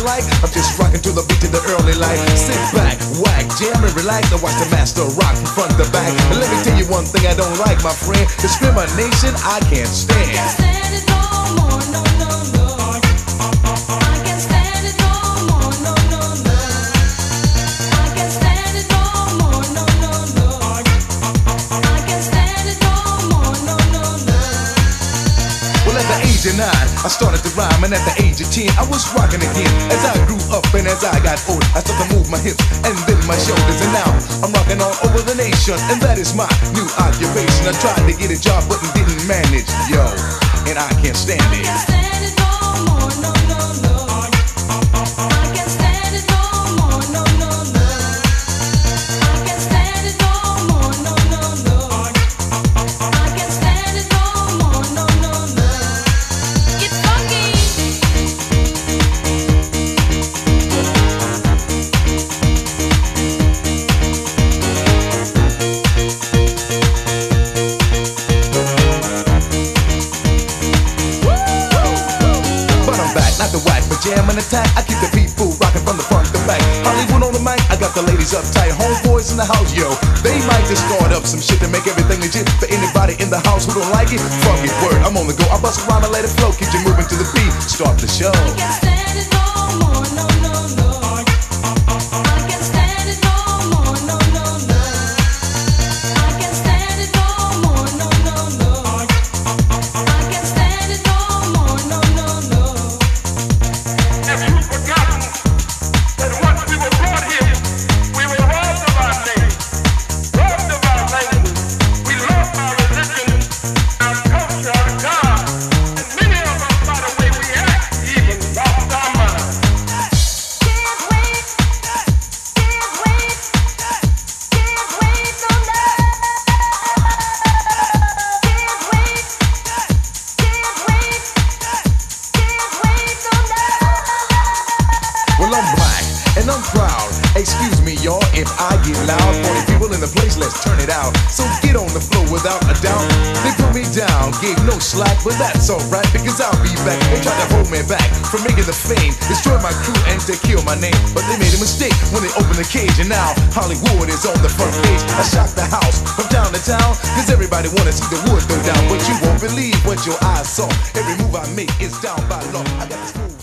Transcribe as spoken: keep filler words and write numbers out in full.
like? I'm just rocking to the beat of the early light. Sit back, whack, jam and relax and watch the master rock from front to back. And let me tell you one thing I don't like, my friend. Discrimination I can't stand. I can't stand it no more, no, no, no. I can't stand it no more, no, no, no. I can't stand it no more, no, no, no. I can't stand it no more, no, no, no. Well, at the age of nine, I started to rhyme, and at the age of ten, I was rocking again. As I grew up and as I got old, I started to move my hips and then my shoulders, and now I'm rocking all over the nation, and that is my new occupation. I tried to get a job, but didn't manage, yo, and I can't stand I it. can't stand it no more, no, no, no. I can't stand it no more, no, no, no. I can't stand it no more, no, no, no. I can't stand it no more, no, no, no. Get funky. Not the whack, but jam and attack. I keep the people rocking from the front to back. Hollywood on the mic, I got the ladies uptight. Homeboys in the house, yo. They might just start up some shit to make everything legit. For anybody in the house who don't like it, fuck it, word. I'm on the go. I bust around and let it flow. Keep you moving to the beat. Start the show. I can't stand it no more, no, no, no. I can't stand it no more, no, no, no. I can't stand it no more, no, no, no. I can't stand it no more, no, no, no. Have you forgotten that once we were brought here, we were robbed of our name, robbed of our language, we lost our religion, our culture, our God, and many of us, by the way we act, even lost our minds. Can't wait, can't wait, can't wait no more. Can't wait, can't wait, can't wait no more. Well, I'm black and I'm proud. Excuse me, y'all, if I get loud. forty people in the place, let's turn it out. So get on the floor without a doubt. They put me down, gave no slack, but that's alright because I'll be back. They tried to hold me back from making the fame, destroy my crew and to kill my name. But they made a mistake when they opened the cage, and now Hollywood is on the front page. I shocked the house from town to town, cause everybody wanna see the wood go down. But you won't believe what your eyes saw. Every move I make is down by law. I got this move.